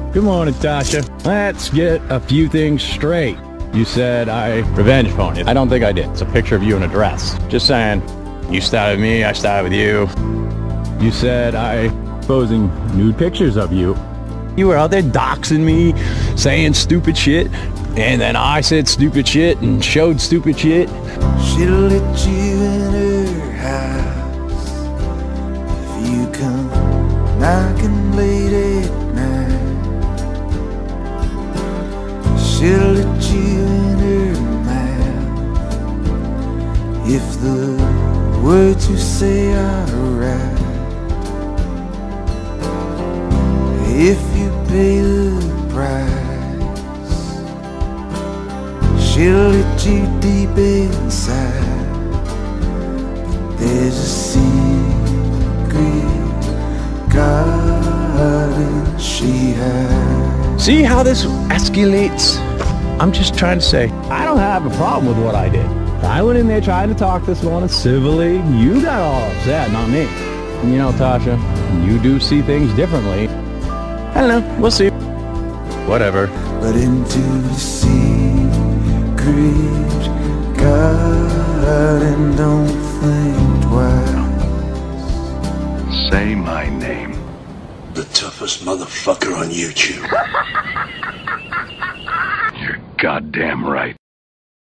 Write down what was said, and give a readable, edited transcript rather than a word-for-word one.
Good morning, Tasha. Let's get a few things straight. You said I revenge phoned. I don't think I did. It's a picture of you in a dress. Just saying. You started with me, I started with you. You said I posing nude pictures of you. You were out there doxing me, saying stupid shit, and then I said stupid shit and showed stupid shit. She'll let you in her house if you come knocking late at night. She'll let you in her mouth if the words you say are right. If you pay the price, she'll hit you deep inside. But there's a secret garden she has. See how this escalates? I'm just trying to say, I don't have a problem with what I did. I went in there trying to talk this morning civilly. You got all upset, not me. And you know, Tasha, you do see things differently. I don't know, we'll see. Whatever. But into the secret garden, don't think twice. Say my name. The toughest motherfucker on YouTube. You're goddamn right.